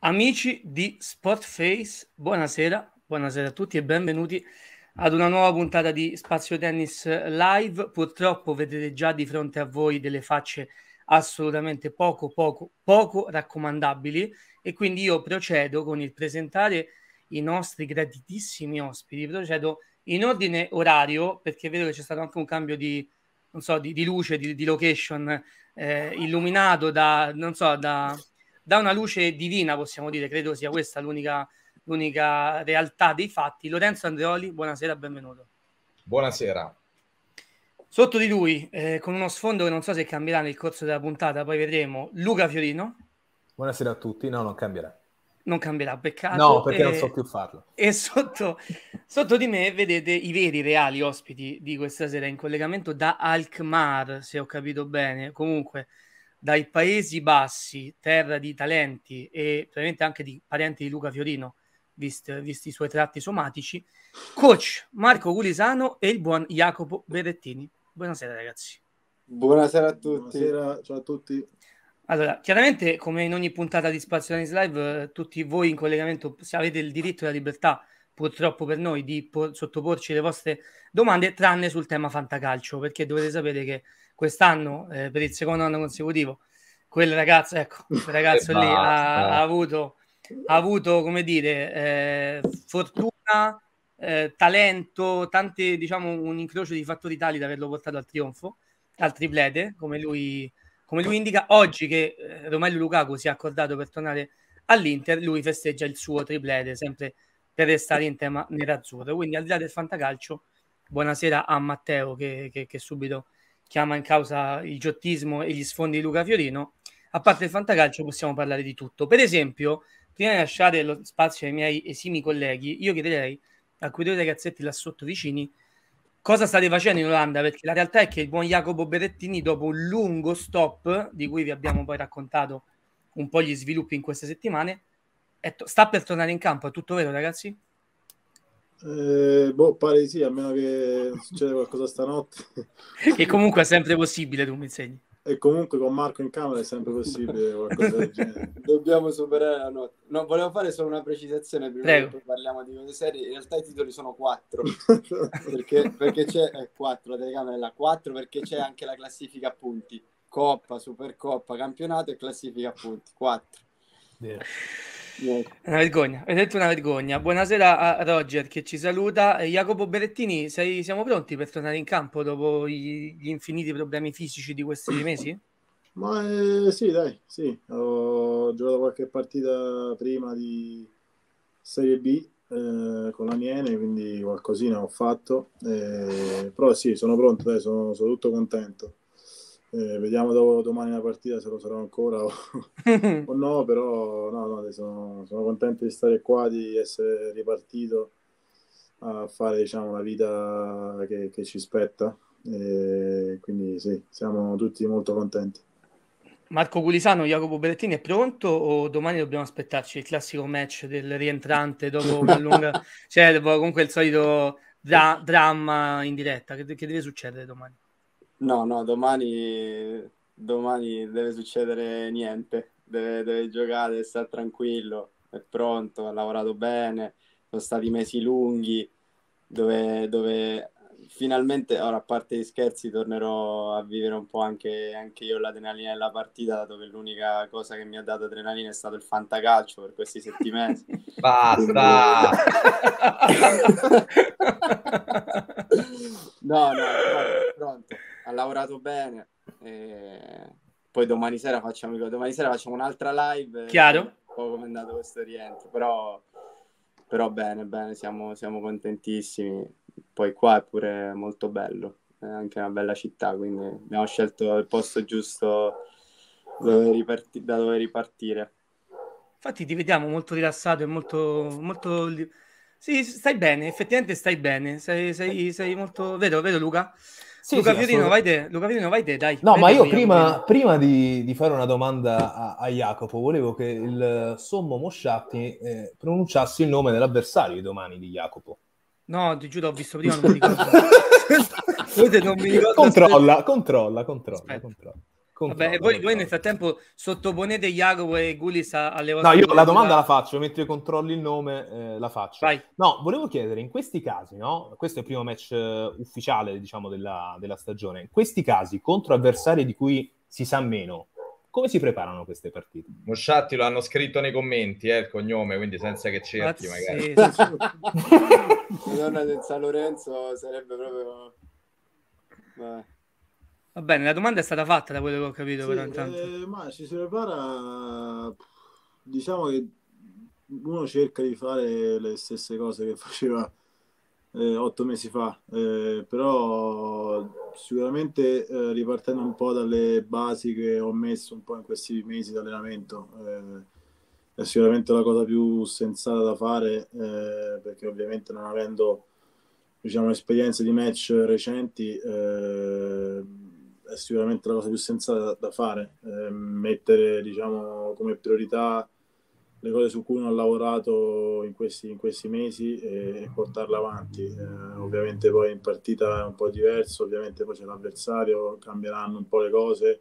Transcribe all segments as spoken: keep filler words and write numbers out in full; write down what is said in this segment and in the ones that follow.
Amici di Sportface, buonasera, buonasera a tutti e benvenuti ad una nuova puntata di Spazio Tennis Live. Purtroppo vedete già di fronte a voi delle facce assolutamente poco, poco, poco raccomandabili e quindi io procedo con il presentare i nostri graditissimi ospiti. Procedo in ordine orario perché vedo che c'è stato anche un cambio di, non so, di, di luce, di, di location, eh, illuminato da, non so, da da una luce divina, possiamo dire, credo sia questa l'unica, l'unica realtà dei fatti. Lorenzo Andreoli, buonasera, benvenuto. Buonasera. Sotto di lui, eh, con uno sfondo che non so se cambierà nel corso della puntata, poi vedremo, Luca Fiorino. Buonasera a tutti, no, non cambierà. Non cambierà, peccato. No, perché e, non so più farlo. E sotto, sotto di me vedete i veri, reali ospiti di questa sera in collegamento da Alkmaar, se ho capito bene. Comunque, dai Paesi Bassi, terra di talenti e probabilmente anche di parenti di Luca Fiorino, visti, visti i suoi tratti somatici, coach Marco Gulisano e il buon Jacopo Berrettini. Buonasera ragazzi. Buonasera a tutti. Buonasera, ciao a tutti. Allora, chiaramente come in ogni puntata di Spazio Tennis Live, eh, tutti voi in collegamento se avete il diritto e la libertà, purtroppo per noi, di po- sottoporci le vostre domande, tranne sul tema fantacalcio, perché dovete sapere che quest'anno, eh, per il secondo anno consecutivo, quel ragazzo, ecco, quel ragazzo lì ha, ha avuto, ha avuto, come dire, eh, fortuna, eh, talento, tante, diciamo, un incrocio di fattori tali da averlo portato al trionfo, al triplete, come lui come lui indica. Oggi che eh, Romelu Lukaku si è accordato per tornare all'Inter, lui festeggia il suo triplete, sempre per restare in tema nerazzurro. Quindi al di là del fantacalcio, buonasera a Matteo che, che, che subito chiama in causa il giottismo e gli sfondi di Luca Fiorino. A parte il fantacalcio possiamo parlare di tutto. Per esempio, prima di lasciare lo spazio ai miei esimi colleghi, io chiederei a quei due ragazzetti là sotto vicini cosa state facendo in Olanda, perché la realtà è che il buon Jacopo Berrettini, dopo un lungo stop, di cui vi abbiamo poi raccontato un po' gli sviluppi in queste settimane, to- sta per tornare in campo. È tutto vero, ragazzi? Eh, boh, pare di sì, a meno che succeda qualcosa stanotte. Che comunque è sempre possibile, tu mi insegni. E comunque con Marco in camera è sempre possibile qualcosa del genere. Dobbiamo superare la notte. No, volevo fare solo una precisazione prima Prego. che poi parliamo di cose serie. In realtà i titoli sono quattro. perché, perché c'è eh, quattro, la telecamera è là, quattro perché c'è anche la classifica a punti. Coppa, Supercoppa, campionato e classifica a punti. Quattro. Yeah. È una vergogna, vedete una vergogna. Buonasera a Roger che ci saluta. E Jacopo Berrettini, sei, siamo pronti per tornare in campo dopo gli, gli infiniti problemi fisici di questi mesi? Ma eh, sì, dai, sì. Ho giocato qualche partita prima di Serie B eh, con l'Aniene, quindi qualcosina ho fatto. Eh, però sì, sono pronto, dai, sono, sono tutto contento. Eh, vediamo dopo, domani la partita se lo sarò ancora o, o no, però no, no, sono, sono contento di stare qua, di essere ripartito a fare, diciamo, la vita che, che ci spetta, e quindi sì, siamo tutti molto contenti. Marco Gulisano, Jacopo Berrettini è pronto o domani dobbiamo aspettarci il classico match del rientrante dopo una lunga, cioè dopo comunque il solito dra- dramma in diretta? Che, che deve succedere domani? No, no, domani, domani deve succedere niente. Deve, deve giocare, deve stare tranquillo, è pronto, ha lavorato bene, sono stati mesi lunghi dove, dove finalmente, ora a parte gli scherzi, tornerò a vivere un po' anche, anche io l'adrenalina della partita, dato che l'unica cosa che mi ha dato adrenalina è stato il fantacalcio per questi sette mesi. Basta! no, no, è pronto, ha lavorato bene. E poi domani sera facciamo, domani sera facciamo un'altra live. Chiaro? Un po' come è andato questo rientro, però, però bene, bene, siamo, siamo contentissimi. Poi qua è pure molto bello, è anche una bella città, quindi abbiamo scelto il posto giusto dove riparti- da dove ripartire. Infatti ti vediamo molto rilassato e molto, molto... Sì, stai bene, effettivamente stai bene, sei, sei, sei molto... Vero, vero Luca? Sì, Luca sì, Fiorino, vai assolutamente. te, Luca Fiorino, vai te, dai. No, vai ma te io con prima, Jacopino. prima di, di fare una domanda a, a Jacopo, volevo che il sommo Mosciatti eh, pronunciasse il nome dell'avversario di domani di Jacopo. No, ti giuro, ho visto prima, non mi ricordo. non mi ricordo Controlla, controlla, controlla, Aspetta. controlla. Vabbè, e voi, voi nel frattempo sottoponete Jacopo e Gulis alle No, vostre... io la domanda la faccio, mentre controlli il nome eh, la faccio. Vai. No, volevo chiedere, in questi casi, no? Questo è il primo match uh, ufficiale, diciamo, della, della stagione. In questi casi, contro avversari di cui si sa meno, come si preparano queste partite? Mosciatti lo hanno scritto nei commenti, eh, il cognome, quindi senza che cerchi magari. Madonna del San Lorenzo sarebbe proprio... Beh. Va bene, la domanda è stata fatta da quello che ho capito. Sì, però intanto. Eh, ma ci si prepara, diciamo che uno cerca di fare le stesse cose che faceva eh, otto mesi fa, eh, però sicuramente eh, ripartendo un po' dalle basi che ho messo un po' in questi mesi di allenamento, eh, è sicuramente la cosa più sensata da fare, eh, perché ovviamente non avendo, diciamo, esperienze di match recenti, eh, è sicuramente la cosa più sensata da, da fare, eh, mettere, diciamo, come priorità le cose su cui uno ha lavorato in questi, in questi mesi e, e portarle avanti. Eh, ovviamente poi in partita è un po' diverso, ovviamente poi c'è l'avversario, cambieranno un po' le cose,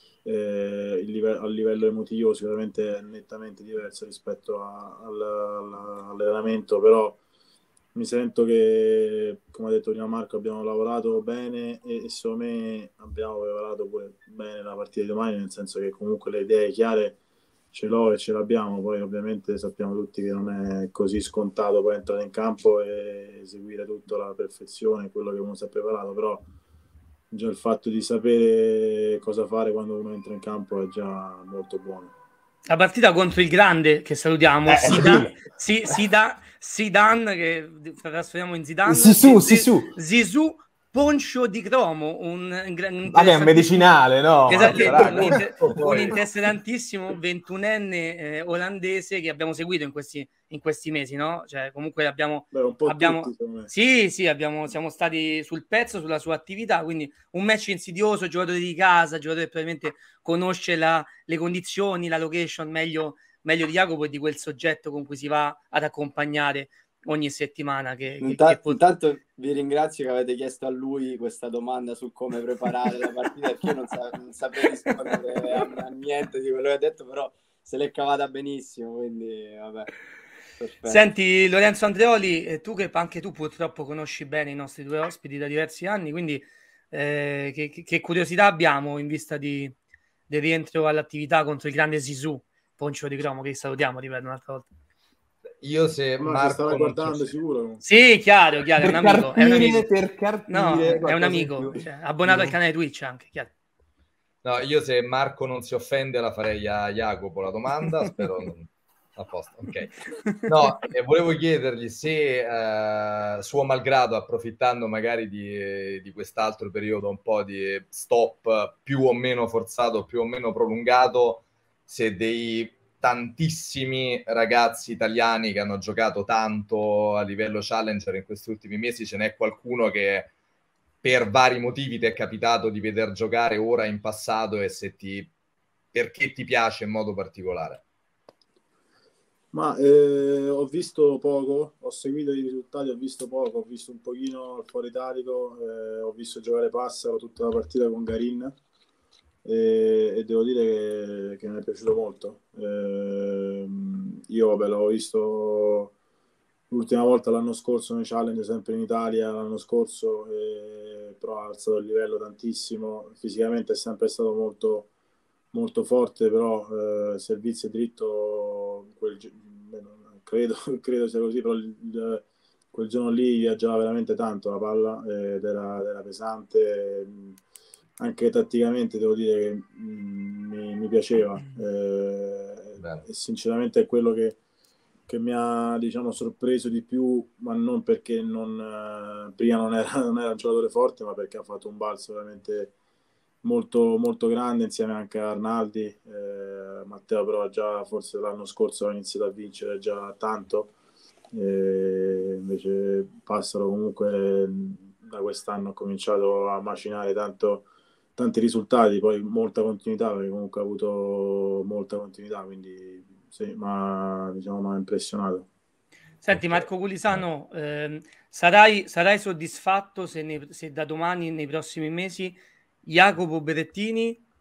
eh, il live- a livello emotivo sicuramente è nettamente diverso rispetto a, al, al, all'allenamento, però mi sento che, come ha detto prima Marco, abbiamo lavorato bene e, e secondo me abbiamo preparato pure bene la partita di domani, nel senso che comunque le idee chiare ce l'ho e ce l'abbiamo. Poi ovviamente sappiamo tutti che non è così scontato poi entrare in campo e eseguire tutto alla perfezione quello che uno si è preparato, però già il fatto di sapere cosa fare quando uno entra in campo è già molto buono. La partita contro il grande, che salutiamo, Eh, Zidane, si, Zidane, Zidane, che trasferiamo in Zidane, Zizou, Zi- Zizou. Zizou, Poncio di Cromo, un, un, Ma che è un medicinale, no? Esatto, Ma un, inter- poi- un interessantissimo ventunenne eh, olandese che abbiamo seguito in questi, in questi mesi, no? Cioè, comunque abbiamo... Beh, un po' abbiamo tutti, secondo me. sì, sì, abbiamo, siamo stati sul pezzo, sulla sua attività, quindi un match insidioso, giocatore di casa, giocatore che probabilmente conosce la, le condizioni, la location meglio, meglio di Jacopo e di quel soggetto con cui si va ad accompagnare ogni settimana. Che, che, Inta- che pot- Intanto vi ringrazio che avete chiesto a lui questa domanda su come preparare la partita, perché io non, sa- non saprei rispondere a, a niente di quello che ha detto, però se l'è cavata benissimo, quindi vabbè. Perfetto. Senti Lorenzo Andreoli, eh, tu che anche tu purtroppo conosci bene i nostri due ospiti da diversi anni, quindi eh, che, che- che curiosità abbiamo in vista di, del rientro all'attività contro il grande Zizou, Poncio di Cromo, che salutiamo, ripeto un'altra volta. Io se Ma si Marco stava non guardando ci- sicuro. Sì, chiaro, chiaro, è un per amico, è un carpire, amico. per carpire No, è un qualcosa in amico, più. cioè, abbonato al No. canale Twitch anche, chiaro. No, io se Marco non si offende la farei a Jacopo la domanda, spero non... a posto, ok. No, e volevo chiedergli se eh, suo malgrado, approfittando magari di, di quest'altro periodo un po' di stop più o meno forzato, più o meno prolungato, se dei tantissimi ragazzi italiani che hanno giocato tanto a livello challenger in questi ultimi mesi, ce n'è qualcuno che per vari motivi ti è capitato di veder giocare ora in passato e se ti perché ti piace in modo particolare? Ma eh, ho visto poco, ho seguito i risultati, ho visto poco, ho visto un pochino il Foro Italico, eh, ho visto giocare Passaro tutta la partita con Garin e, e devo dire che, che mi è piaciuto molto. Eh, io vabbè, l'ho visto l'ultima volta l'anno scorso nei challenge, sempre in Italia l'anno scorso, eh, però ha alzato il livello tantissimo, fisicamente è sempre stato molto, molto forte, però eh, servizio dritto quel, credo, credo sia così, però il, il, quel giorno lì viaggiava veramente tanto la palla ed era, era pesante, anche tatticamente devo dire che mh, mi, mi piaceva eh, e sinceramente è quello che che mi ha, diciamo, sorpreso di più, ma non perché non, eh, prima non era, non era un giocatore forte, ma perché ha fatto un balzo veramente molto, molto grande insieme anche a Arnaldi. Eh, Matteo però già forse l'anno scorso ha iniziato a vincere già tanto, e invece Passaro comunque da quest'anno ha cominciato a macinare tanto, tanti risultati, poi molta continuità, perché comunque ha avuto molta continuità, quindi sì, ma diciamo mi ha impressionato. Senti Marco Gulisano, ehm, sarai, sarai soddisfatto se, ne, se da domani, nei prossimi mesi, Jacopo Berettini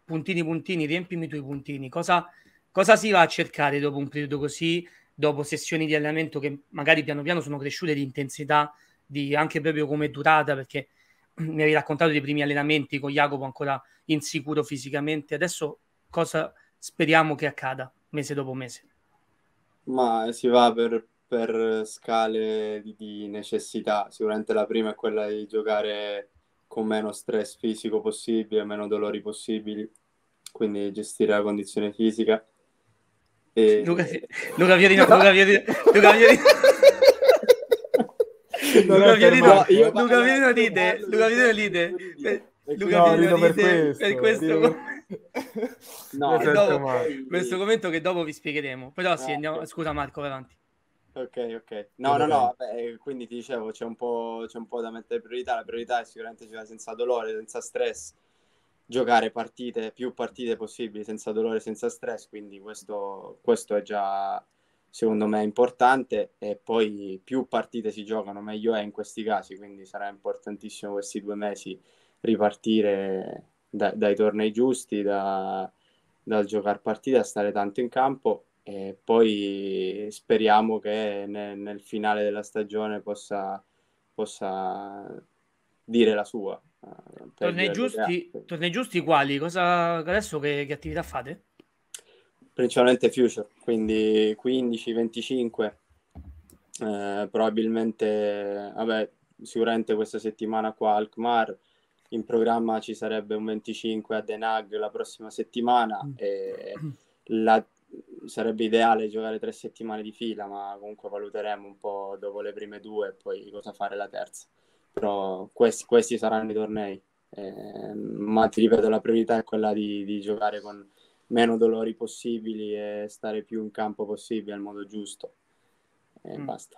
puntini puntini, riempimi i tuoi puntini, cosa, cosa si va a cercare dopo un periodo così, dopo sessioni di allenamento che magari piano piano sono cresciute di intensità, di anche proprio come durata, perché mi avevi raccontato dei primi allenamenti con Jacopo ancora insicuro fisicamente, adesso cosa speriamo che accada mese dopo mese? Ma si va per, per scale di, di necessità. Sicuramente la prima è quella di giocare con meno stress fisico possibile, meno dolori possibili, quindi gestire la condizione fisica. E... Luca, Luca Fiorino, Luca Fiorino, Luca Fiorino. Luca Fiorino, No, io Luca parlo- Fiorino io ride, parlo Luca di Fiorino questo, ride, tu ridi. Eh, E Luca No, Fiorino rido per ride questo, per questo, rido- No, che Questo è dopo- male. questo commento che dopo vi spiegheremo. Però sì, Ah, andiamo, ok. scusa Marco, vai avanti. Ok, ok. No, no, no, vabbè, quindi ti dicevo, c'è un po', c'è un po' da mettere priorità. La priorità è sicuramente giocare senza dolore, senza stress, giocare partite, più partite possibili senza dolore, senza stress, quindi questo, questo è già, secondo me, importante. E poi più partite si giocano, meglio è in questi casi, quindi sarà importantissimo questi due mesi ripartire da- dai tornei giusti, da, dal giocare partite, a stare tanto in campo. E poi speriamo che ne- nel finale della stagione possa, possa dire la sua. eh, per il Tornei livello che ha. giusti, tornei giusti quali? Cosa, adesso che, che attività fate? Principalmente future, quindi quindici venticinque, eh, probabilmente, vabbè, sicuramente questa settimana qua a Alkmaar, in programma ci sarebbe un venticinque a Den Haag la prossima settimana e la- sarebbe ideale giocare tre settimane di fila, ma comunque valuteremo un po' dopo le prime due e poi cosa fare la terza. Però questi, questi saranno i tornei. Eh, ma ti ripeto, la priorità è quella di, di giocare con meno dolori possibili e stare più in campo possibile al modo giusto. E Mm. basta.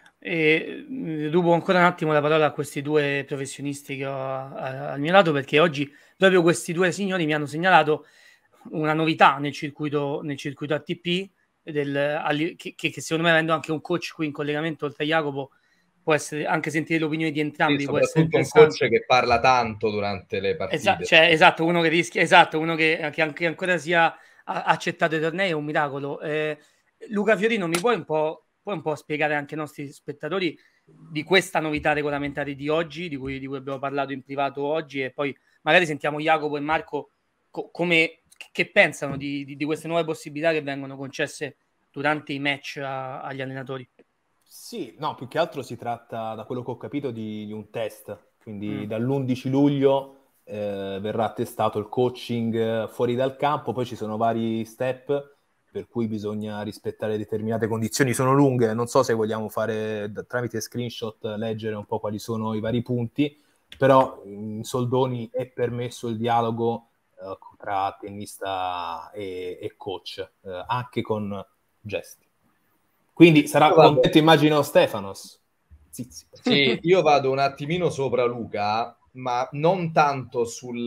E mh, rubo ancora un attimo la parola a questi due professionisti che ho a- a- al mio lato, perché oggi proprio questi due signori mi hanno segnalato una novità nel circuito, nel circuito A T P, del, alli- che, che- che secondo me, avendo anche un coach qui in collegamento oltre a Jacopo, può essere anche sentire le opinioni di Sì, entrambi, può essere soprattutto un interessante. coach che parla tanto durante le Esa- partite. cioè, esatto, uno che rischia, esatto, uno che, che anche ancora sia a- accettato ai tornei è un miracolo. Eh, Luca Fiorino, mi puoi un po', puoi un po' spiegare anche ai nostri spettatori di questa novità regolamentare di oggi, di cui, di cui abbiamo parlato in privato oggi, e poi magari sentiamo Jacopo e Marco co- come, che pensano di, di- di queste nuove possibilità che vengono concesse durante i match a- agli allenatori. Sì, no, più che altro si tratta, da quello che ho capito, di, di un test. Quindi Mm. dall'undici luglio eh, verrà testato il coaching eh, fuori dal campo, poi ci sono vari step per cui bisogna rispettare determinate condizioni. Sono lunghe, non so se vogliamo fare da- tramite screenshot, leggere un po' quali sono i vari punti, però in soldoni è permesso il dialogo eh, tra tennista e, e coach, eh, anche con gesti. Quindi sarà contento, immagino, Stefanos. Zizi. Sì, io vado un attimino sopra Luca, ma non tanto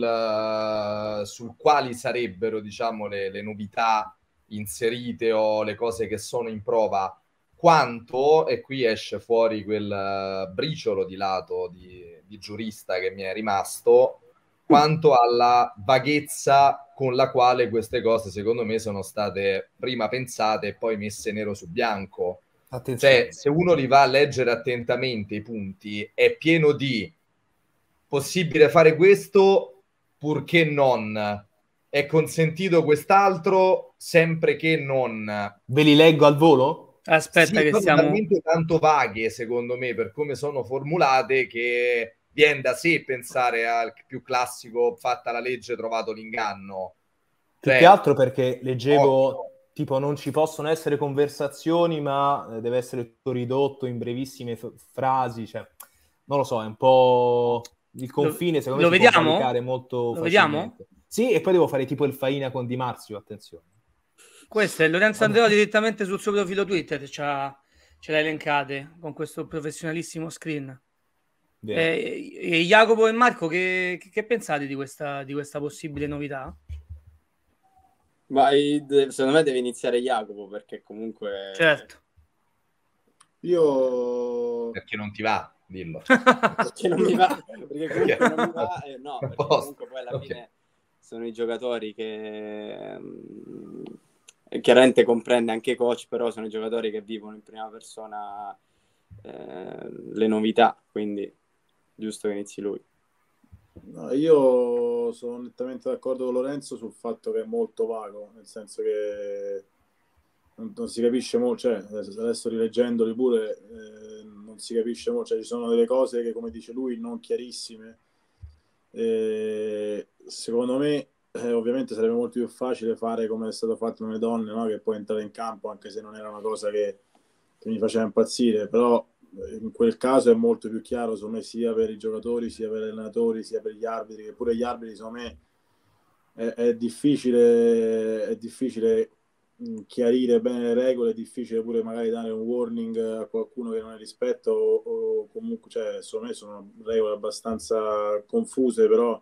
sul, sul quali sarebbero, diciamo, le, le novità inserite o le cose che sono in prova, quanto, e qui esce fuori quel briciolo di lato di, di giurista che mi è rimasto, quanto alla vaghezza con la quale queste cose, secondo me, sono state prima pensate e poi messe nero su bianco. Attenzione. Cioè, se uno li va a leggere attentamente i punti, è pieno di possibile fare questo, purché non. È consentito quest'altro, sempre che non. Ve li leggo al volo? Aspetta, Sì, che sono stiamo. talmente tanto vaghe, secondo me, per come sono formulate, che viene da sé pensare al più classico fatta la legge, trovato l'inganno. Più Cioè, che altro perché leggevo, occhio. tipo, non ci possono essere conversazioni, ma eh, deve essere tutto ridotto in brevissime f- frasi. Cioè, non lo so, è un po' il confine, secondo lo me si può vediamo? valicare molto Lo facilmente. vediamo? Sì, e poi devo fare tipo il faina con Di Marzio, attenzione. Questo è Lorenzo Andrea direttamente sul suo profilo Twitter, ce l'ha elencate con questo professionalissimo screen. E, e Jacopo e Marco, che, che pensate di questa, di questa possibile novità? Ma secondo me deve iniziare Jacopo, perché comunque... Certo. Io... Perché non ti va, dillo. Perché non mi va, perché comunque non mi va, eh, no, perché Posto. comunque poi alla Ok. fine sono i giocatori che um, chiaramente comprende anche i coach, però sono i giocatori che vivono in prima persona eh, le novità, quindi giusto che inizi lui. No, io sono nettamente d'accordo con Lorenzo sul fatto che è molto vago, nel senso che non, non si capisce molto, cioè adesso, adesso rileggendoli pure eh, non si capisce molto, cioè ci sono delle cose che, come dice lui, non chiarissime. Eh, secondo me eh, ovviamente sarebbe molto più facile fare come è stato fatto nelle donne, no? Che poi entrare in campo, anche se non era una cosa che, che mi faceva impazzire, però in quel caso è molto più chiaro, secondo me, sia per i giocatori, sia per gli allenatori, sia per gli arbitri, che pure gli arbitri, secondo me, è, è difficile, è difficile chiarire bene le regole, è difficile pure magari dare un warning a qualcuno che non è rispetto, o, o comunque, cioè, secondo me sono regole abbastanza confuse, però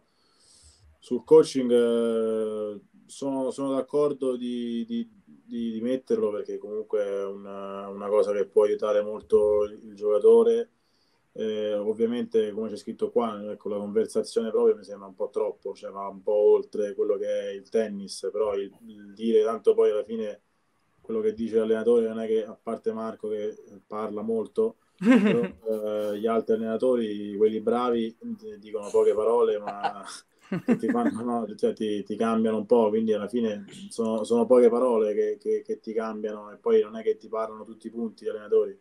sul coaching eh, sono, sono d'accordo di, di, di, di metterlo, perché comunque è una, una cosa che può aiutare molto il, il giocatore. Eh, ovviamente, come c'è scritto qua, ecco, la conversazione proprio mi sembra un po' troppo, cioè va un po' oltre quello che è il tennis, però il, il dire tanto poi alla fine quello che dice l'allenatore non è che, a parte Marco che parla molto, però eh, gli altri allenatori, quelli bravi, dicono poche parole, ma che ti fanno, no, cioè ti, ti cambiano un po', quindi alla fine sono, sono poche parole che, che, che ti cambiano, e poi non è che ti parlano tutti i punti gli allenatori,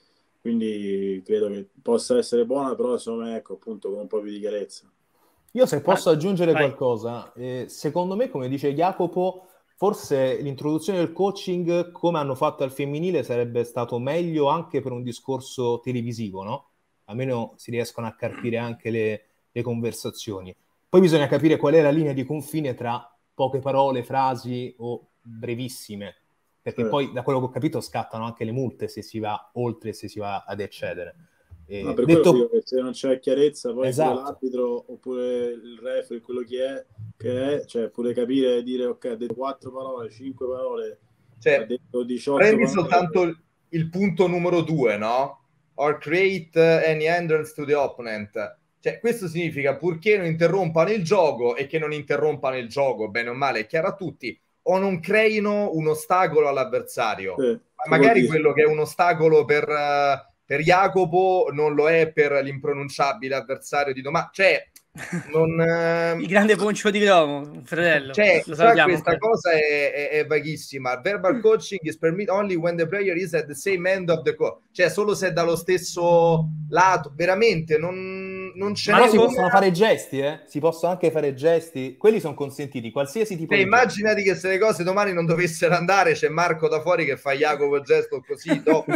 quindi credo che possa essere buona, però secondo me, ecco, appunto, con un po' più di chiarezza. Io se posso aggiungere Vai. qualcosa, eh, secondo me, come dice Jacopo, forse l'introduzione del coaching, come hanno fatto al femminile, sarebbe stato meglio anche per un discorso televisivo, no? Almeno si riescono a carpire anche le, le conversazioni. Poi bisogna capire qual è la linea di confine tra poche parole, frasi o brevissime, perché Eh. poi da quello che ho capito scattano anche le multe se si va oltre, se si va ad eccedere. Eh, No, per detto... quello dico che se non c'è chiarezza, poi esatto. pure l'arbitro oppure il referee, quello che è, che è, cioè pure capire e dire ok, ha detto quattro parole, cinque parole, cioè, ha detto diciotto prendi parole. soltanto il, il punto numero due, no? Or create any hindrance to the opponent. Cioè, questo significa purché non interrompano il gioco, e che non interrompano il gioco, bene o male, è chiaro a tutti, o non creino un ostacolo all'avversario. Eh, Ma magari quello che è un ostacolo per, uh, per Jacopo non lo è per l'impronunciabile avversario di domani. Cioè, non, uh... il grande Poncio di Romo, fratello. Cioè, lo salutiamo questa ancora. cosa è, è, è vaghissima. Verbal coaching is permitted only when the player is at the same end of the court. Cioè, solo se è dallo stesso lato. Veramente, non, non c'è. Ma no, si una... possono fare gesti, eh? Si possono anche fare gesti. Quelli sono consentiti, qualsiasi tipo cioè, di immaginati gesto. Che se le cose domani non dovessero andare, c'è Marco da fuori che fa Jacopo il gesto così, dopo.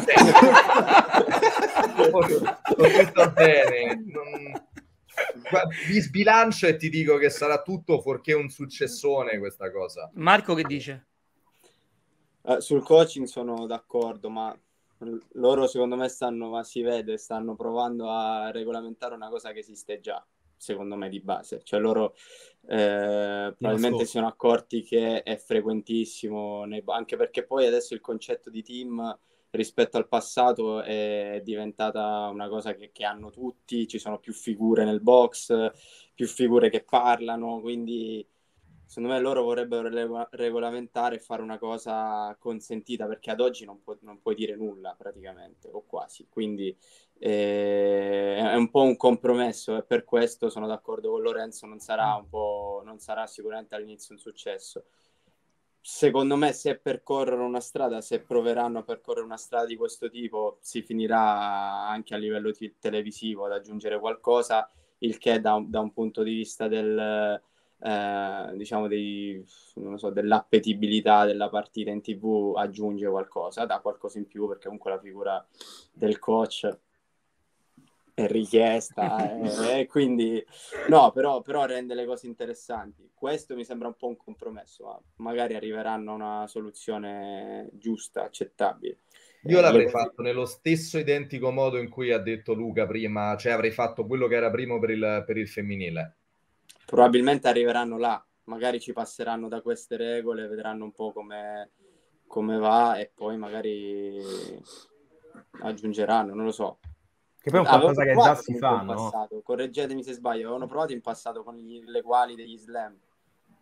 Tutto bene. Non... vi sbilancio e ti dico che sarà tutto fuorché un successone questa cosa. Marco che dice? Uh, sul coaching sono d'accordo, ma loro secondo me stanno, ma si vede, stanno provando a regolamentare una cosa che esiste già, secondo me, di base. Cioè loro eh, probabilmente si sono accorti che è frequentissimo, nei, anche perché poi adesso il concetto di team rispetto al passato è diventata una cosa che, che hanno tutti, ci sono più figure nel box, più figure che parlano, quindi secondo me loro vorrebbero reg- regolamentare e fare una cosa consentita, perché ad oggi non, pu- non puoi dire nulla praticamente, o quasi, quindi eh, è un po' un compromesso, e per questo sono d'accordo con Lorenzo, non sarà un po', non sarà sicuramente all'inizio un successo. Secondo me, se percorrono una strada, se proveranno a percorrere una strada di questo tipo, si finirà anche a livello t- televisivo ad aggiungere qualcosa, il che da un, da un punto di vista del, eh, diciamo, dei, non lo so, dell'appetibilità della partita in tivù aggiunge qualcosa, dà qualcosa in più, perché comunque la figura del coach è richiesta e, e quindi no, però, però rende le cose interessanti. Questo mi sembra un po' un compromesso, ma magari arriveranno a una soluzione giusta, accettabile. Io eh, l'avrei le... fatto nello stesso identico modo in cui ha detto Luca prima, cioè avrei fatto quello che era primo per il, per il femminile. Probabilmente arriveranno là, magari ci passeranno da queste regole, vedranno un po' come, come va e poi magari aggiungeranno, non lo so. Che poi è un qualcosa che già si fa, in no? passato. Correggetemi se sbaglio, avevano provato in passato con gli, le quali degli slam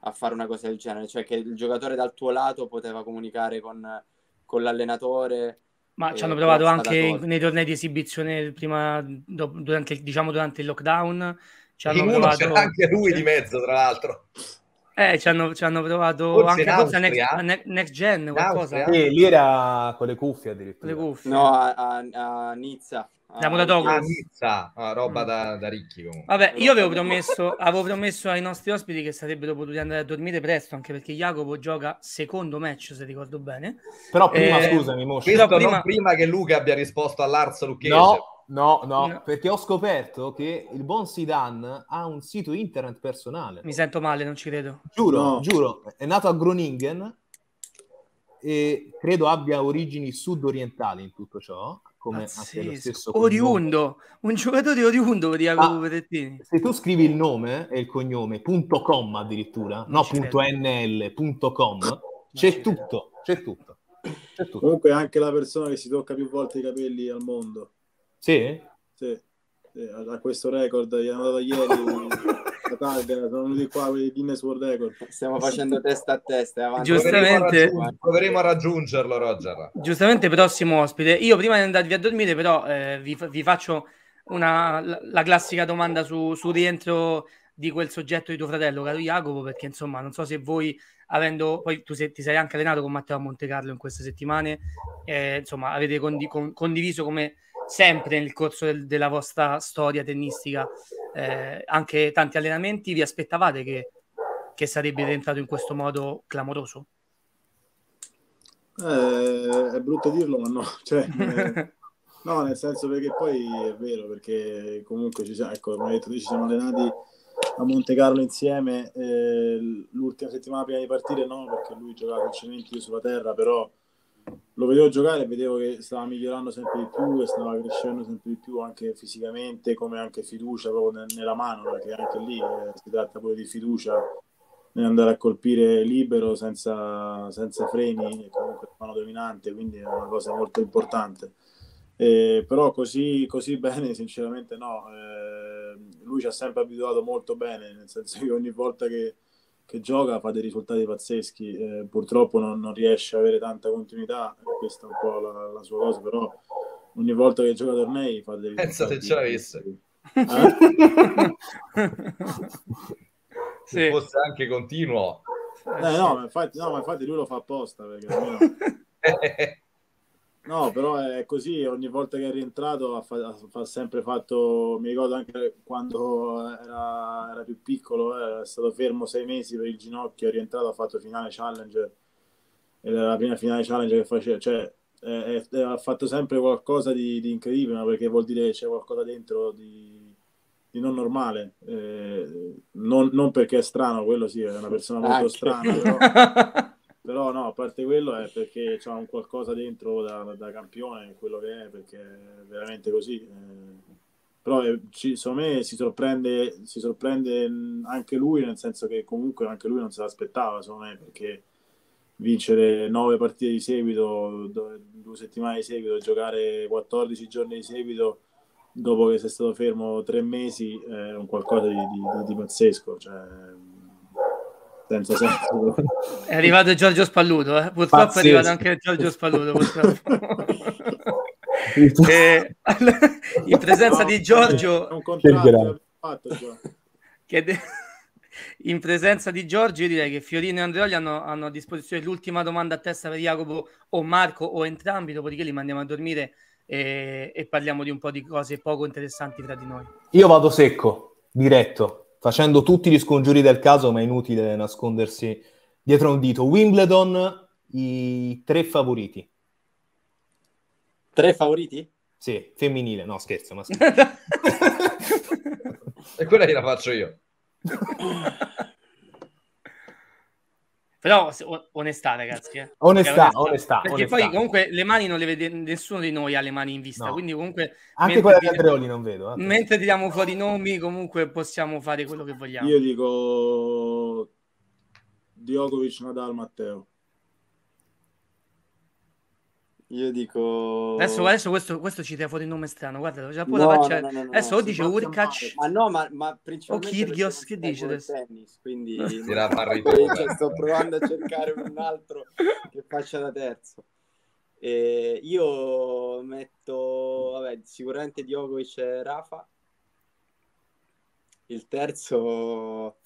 a fare una cosa del genere, cioè che il giocatore dal tuo lato poteva comunicare con, con l'allenatore. Ma eh, ci hanno provato anche in, cosa. nei tornei di esibizione prima, do, durante, diciamo durante il lockdown. Ci hanno in uno provato... c'era anche lui di mezzo, tra l'altro. Eh, ci hanno, ci hanno provato Forse anche in forse a Austria? next, a ne- next Gen, In qualcosa. Austria? E lì era con le cuffie Le addirittura. cuffie. No, a, a, a Nizza. Da a Muratogo. Ah, Udine. Nizza, ah, roba Mm. da, da ricchi comunque. Vabbè, io avevo promesso, avevo promesso ai nostri ospiti che sarebbero potuti andare a dormire presto, anche perché Jacopo gioca secondo match, se ricordo bene. Però prima, Eh, scusami, Moscio. Questo però prima- non prima che Luca abbia risposto all'Ars Lucchese. No, no, no, No. perché ho scoperto che il buon Zidane ha un sito internet personale. Mi sento male, non ci credo. Giuro, No. giuro, è nato a Groningen e credo abbia origini sudorientali in tutto ciò, come anche lo Pazzesco. stesso cognome. Oriundo, un giocatore oriundo di Jacopo Ah, Perettini. se tu scrivi il nome e il cognome, punto .com addirittura, Non no ci punto credo. .nl, punto .com, ci c'è credo. tutto, c'è tutto, c'è tutto. Comunque anche la persona che si tocca più volte i capelli al mondo. Sì? Sì, sì, a questo record gli hanno dato ieri la tag, sono venuti qua quelli di Guinness World Record. Stiamo facendo testa a testa. è avanti. Giustamente. Proveremo a, raggiung- proveremo a raggiungerlo, Roger. Giustamente, prossimo ospite. Io prima di andarvi a dormire, però, eh, vi, vi faccio una, la, la classica domanda su, su rientro di quel soggetto di tuo fratello, caro Jacopo, perché insomma, non so se voi, avendo poi tu sei, ti sei anche allenato con Matteo a Montecarlo in queste settimane, eh, insomma, avete condi- con- condiviso come sempre nel corso del- della vostra storia tennistica eh, anche tanti allenamenti. Vi aspettavate che, che sarebbe rientrato in questo modo clamoroso? Eh, è brutto dirlo, ma no, cioè, eh, no, nel senso perché poi è vero, perché comunque ci siamo, ecco, come hai detto, ci siamo allenati a Monte Carlo insieme, eh, l'ultima settimana prima di partire no, perché lui giocava sul cemento, io sulla terra, però lo vedevo giocare e vedevo che stava migliorando sempre di più e stava crescendo sempre di più anche fisicamente, come anche fiducia proprio ne- nella mano, perché anche lì eh, si tratta pure di fiducia nell'andare a colpire libero senza, senza freni, e comunque mano dominante, quindi è una cosa molto importante. Eh, però così, così bene sinceramente no. Eh, lui ci ha sempre abituato molto bene, nel senso che ogni volta che, che gioca fa dei risultati pazzeschi. Eh, purtroppo non, non riesce a avere tanta continuità, questa è un po' la, la sua cosa, però ogni volta che gioca tornei fa dei Pensa risultati se ce l'avesse. Eh? Se Sì. fosse anche continuo. Eh, no, ma infatti, no, ma infatti lui lo fa apposta perché almeno... No, però è così, ogni volta che è rientrato ha, fa- ha fa sempre fatto, mi ricordo anche quando era, era più piccolo, eh, è stato fermo sei mesi per il ginocchio, è rientrato, ha fatto finale Challenger, ed era la prima finale Challenger che faceva, cioè è- è- ha fatto sempre qualcosa di, di incredibile, ma perché vuol dire che c'è qualcosa dentro di, di non normale, eh, non, non perché è strano, quello sì, è una persona molto Anche. strana, però... Però no, a parte quello è perché c'ha un qualcosa dentro da, da campione, quello che è, perché è veramente così. Eh, però eh, ci, secondo me si sorprende, si sorprende anche lui, nel senso che comunque anche lui non se l'aspettava, secondo me, perché vincere nove partite di seguito, do- due settimane di seguito, giocare quattordici giorni di seguito dopo che sei stato fermo tre mesi è un qualcosa di, di, di pazzesco, cioè senza senso. È arrivato Giorgio Spalluto, eh? Purtroppo Pazzesco. è arrivato anche Giorgio Spalluto, purtroppo. E, allora, in presenza No, di È Giorgio, un contratto Che che grande. abbiamo fatto già. che de- in presenza di Giorgio, io direi che Fiorino e Andreoli hanno, hanno a disposizione l'ultima domanda a testa per Jacopo o Marco o entrambi, dopodiché li mandiamo a dormire e, e parliamo di un po' di cose poco interessanti tra di noi. Io vado secco, diretto, facendo tutti gli scongiuri del caso, ma è inutile nascondersi dietro un dito. Wimbledon, i tre favoriti. Tre favoriti? Sì, femminile, no scherzo, maschile. E quella gliela faccio io. Però se- o- onestà, ragazzi. Eh. Onestà, Perché onestà, Perché onestà. poi comunque le mani non le vede, nessuno di noi ha le mani in vista, No. quindi comunque Anche mentre quella di tiriamo- Andreoli non vedo. eh. mentre tiriamo fuori i nomi comunque possiamo fare quello che vogliamo. Io dico Djokovic, Nadal, Matteo. io dico... Adesso, adesso questo, questo ci tira fuori un nome strano, guarda, già poi No, la faccia... no, no, no, adesso no, o dice Sebastian Urkac Ma no, ma, ma o principalmente Kyrgios, perché che non dice seguo il adesso? tennis, quindi Tira farri tu, cioè, eh. sto provando a cercare un altro che faccia da terzo. E io metto, vabbè, sicuramente Djokovic e Rafa. Il terzo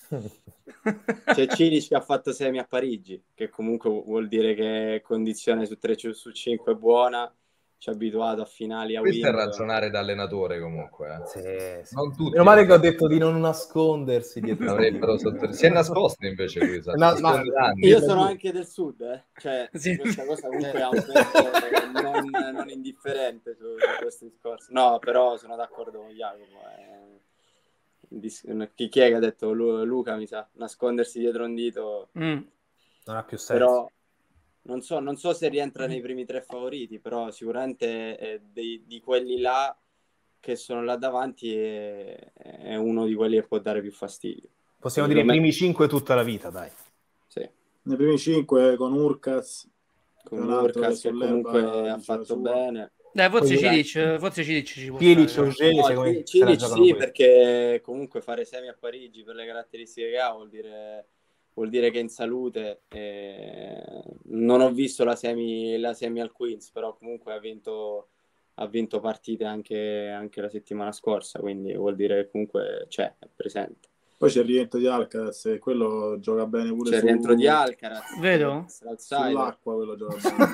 c'è Cilic che ha fatto semi a Parigi, che comunque vuol dire che condizione su tre su cinque è buona, ci ha abituato a finali a Questo è Wimbledon. ragionare da allenatore comunque. Eh. Sì, sì. Non tutti Meno male che ho lo detto di non nascondersi dietro. avrebbero sotto... Si è nascosto invece lui, sa, No, si ma- nasconde da anni. Io sono anche del sud, eh. Cioè Sì. questa cosa comunque ha un peso non, non indifferente su, su questo discorso. No, però sono d'accordo con Jacopo. eh. Dis- Chi chi è che ha detto Lu- Luca, mi sa, nascondersi dietro un dito, Mm. Non ha più senso. però non so, non so se rientra nei primi tre favoriti, però sicuramente è dei- di quelli là che sono là davanti è, è uno di quelli che può dare più fastidio. Possiamo Quindi dire i lo primi cinque tutta la vita, dai. Sì. Nei primi cinque con Urkaz, Con che è un altro Urkaz che sull'erba comunque ha dice la fatto sua. bene. Dai, forse Poi- Cilic, forse Cilic ci può Pilic, stare. Auger, No, secondo me Cilic se la Cilic giocano sì, quelli. perché comunque fare semi a Parigi per le caratteristiche che ha vuol dire, vuol dire che è in salute. E non ho visto la semi, la semi al Queens, però comunque ha vinto, ha vinto partite anche, anche la settimana scorsa, quindi vuol dire che comunque c'è, è presente. Poi c'è il rientro di Alcaraz e quello gioca bene pure C'è il su... rientro di Alcaraz, Vero? sull'acqua, quello gioca bene.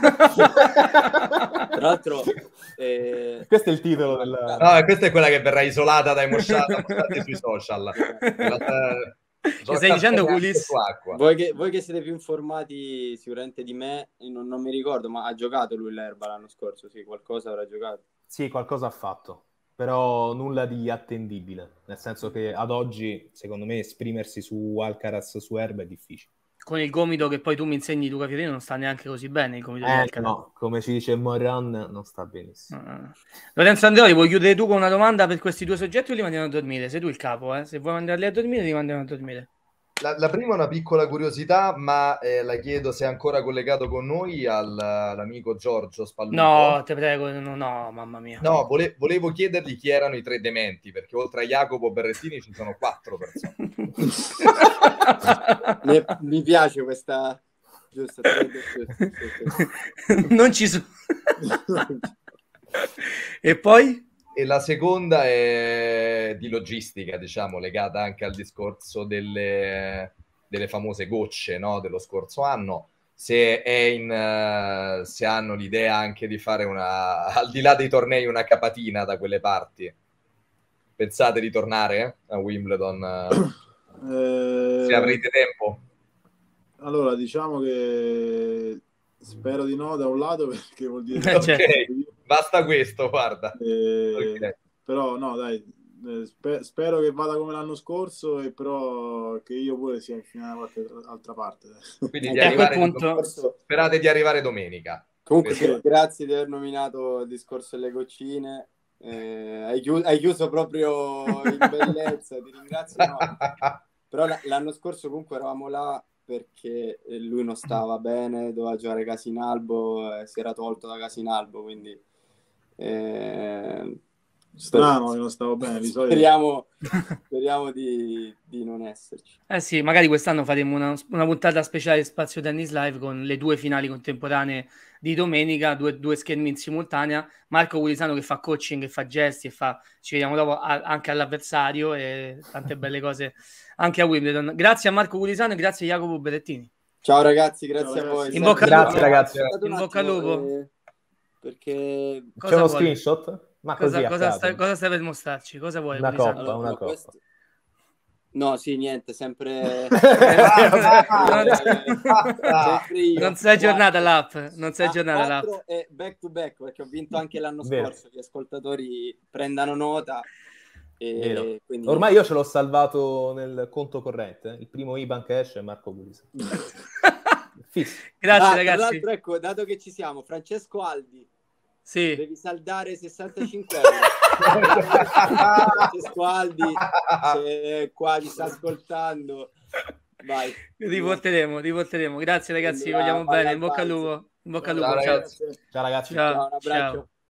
Tra l'altro, eh, Questo è il titolo della... No, questa è quella che verrà isolata dai mosciati sui social. La- Che stai dicendo, gioca Gulis? su acqua. Voi che, voi che siete più informati sicuramente di me, io non, non mi ricordo, ma ha giocato lui l'erba l'anno scorso? Sì, qualcosa avrà giocato. Sì, qualcosa ha fatto, però nulla di attendibile, nel senso che ad oggi, secondo me, esprimersi su Alcaraz, su erba è difficile. Con il gomito che poi tu mi insegni, Luca Fiorino, non sta neanche così bene il gomito di Eh, Alcaraz. no, come ci dice Moran, non sta benissimo. Uh, Lorenzo Andreoli, vuoi chiudere tu con una domanda per questi due soggetti o li mandiamo a dormire? Sei tu il capo, eh? Se vuoi mandarli a dormire, li mandiamo a dormire. La, la prima è una piccola curiosità, ma eh, la chiedo se è ancora collegato con noi al- all'amico Giorgio Spalluto. No, te prego, no, no, mamma mia. No, vole- volevo chiedergli chi erano i tre dementi, perché oltre a Jacopo Berrettini ci sono quattro persone. Mi, mi piace questa... Giusto, tre- giusto, giusto. Non ci sono. E poi? E la seconda è di logistica, diciamo, legata anche al discorso delle, delle famose gocce, no, dello scorso anno. Se, è in, uh, se hanno l'idea anche di fare una, al di là dei tornei, una capatina da quelle parti. Pensate di tornare a Wimbledon? Eh, Se avrete tempo? Allora, diciamo che spero di no da un lato perché vuol dire Eh, Ok, certo. basta questo, guarda. Eh, Ok. però no, dai, eh, spe- spero che vada come l'anno scorso e però che io pure sia in finale da qualche altra parte. Quindi E di a quel arrivare punto- sperate di arrivare domenica. Comunque Questo- sì, grazie di aver nominato il discorso delle goccine. Eh, hai, chiuso, hai chiuso proprio in bellezza, ti ringrazio. No. Però l- l'anno scorso comunque eravamo là perché lui non stava bene, doveva giocare Casinalbo, eh, si era tolto da Casinalbo, quindi eh, Strano che non stavo bene, di solito. speriamo, speriamo di, di non esserci. Eh sì, magari quest'anno faremo una, una puntata speciale di Spazio Tennis Live con le due finali contemporanee di domenica, due, due schermi in simultanea. Marco Gulisano che fa coaching, che fa gesti e fa, ci vediamo dopo a, anche all'avversario e tante belle cose anche a Wimbledon. Grazie a Marco Gulisano e grazie a Jacopo Berrettini. Ciao ragazzi, grazie Ciao, a voi. ragazzi. In bocca al Grazie, lupo. ragazzi. Aspettate un In bocca al attimo, lupo. eh, perché Cosa C'è uno vuoi? screenshot? Ma così Cosa, a cosa, caso. stai, cosa stai per mostrarci? Cosa vuoi? Una Gulisano? coppa, allora, una no, coppa. questo- no, sì, niente, sempre sempre io. Non sei aggiornata Quattro. l'app, non sei Ah, aggiornata l'app. quattro e back to back perché ho vinto anche l'anno Vero. scorso. Gli ascoltatori prendano nota. E Vero. quindi... Ormai io ce l'ho salvato nel conto corrente. eh. Il primo I B A N che esce è Marco Gulisano. Fisso. Grazie Ah, tra ragazzi. l'altro, ecco, dato che ci siamo, Francesco Aldi, Sì. devi saldare sessantacinque euro. Francesco Aldi, se qua ci sta ascoltando, vai. Riporteremo, riporteremo. Grazie ragazzi, vi Quindi la vogliamo palla bene. al In bocca al balzo. lupo. In bocca al Ciao, lupo, ciao. ragazzi. Ciao ragazzi. Ciao, Ciao, un abbraccio. ciao.